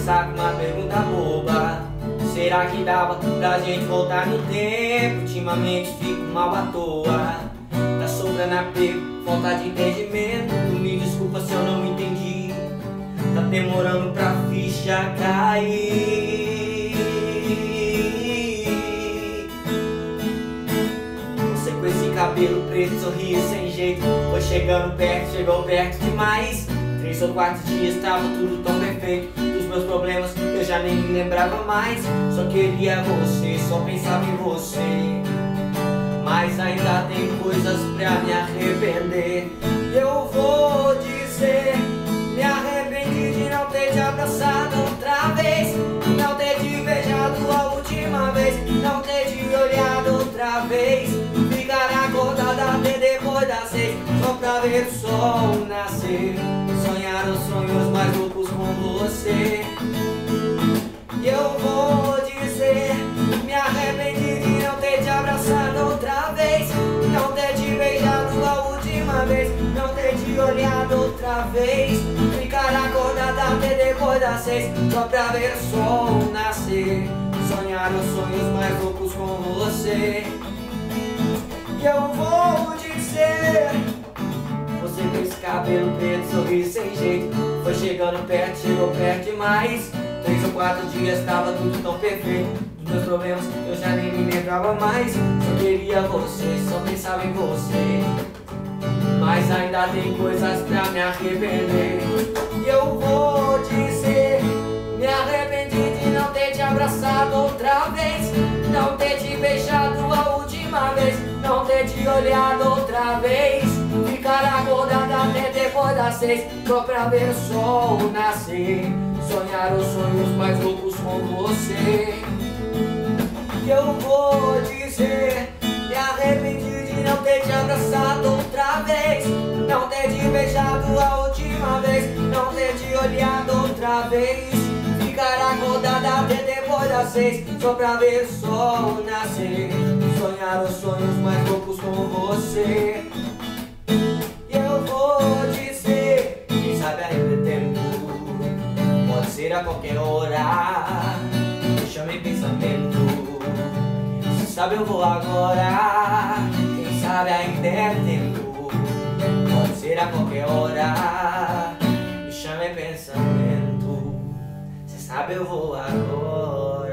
começar com uma pergunta boba. Será que dava pra gente voltar no tempo? Ultimamente fico mal à toa. Tá sobrando apego, falta de entendimento. Tu me desculpa se eu não entendi. Tá demorando pra ficha cair. Você com esse cabelo preto, sorriso sem jeito. Foi chegando perto, chegou perto demais. 3 ou 4 dias tava tudo tão perfeito. Dos meus problemas eu já nem me lembrava mais. Só queria você, só pensava em você. Mas ainda tem coisas pra me arrepender. Eu vou dizer, me arrependi de não ter te abraçado outra vez, não ter te beijado a última vez, não ter te olhado outra vez, ficar acordada até depois das 6, só pra ver o sol nascer, sonhar os sonhos mais loucos com você. E eu vou dizer, me arrependi de não ter te abraçado outra vez, não ter te beijado a última vez, não ter te olhado outra vez, ficar acordada até depois das 6, só pra ver o sol nascer, sonhar os sonhos mais loucos com você. E eu vou dizer, você com esse cabelo preto, sorriso sem jeito, foi chegando perto, chegou perto demais. 3 ou 4 dias tava tudo tão perfeito. Dos meus problemas eu já nem me lembrava mais. Só queria você, só pensava em você. Mas ainda tem coisas pra me arrepender. E eu vou dizer, me arrependi de não ter te abraçado outra vez, não ter te beijado a última vez, não ter te olhado outra vez, ficar acordada até depois das 6, só pra ver o sol nascer, sonhar os sonhos mais loucos com você. E eu vou dizer, me arrependi de não ter te abraçado outra vez, não ter te beijado a última vez, não ter te olhado outra vez, ficar acordada até depois das 6, só pra ver o sol nascer, sonhar os sonhos mais loucos com você. E eu vou dizer, quem sabe ainda é tempo, pode ser a qualquer hora, me chame pensamento. Se sabe eu vou agora, quem sabe ainda é tempo, pode ser a qualquer hora, me chame pensamento. Se sabe eu vou agora.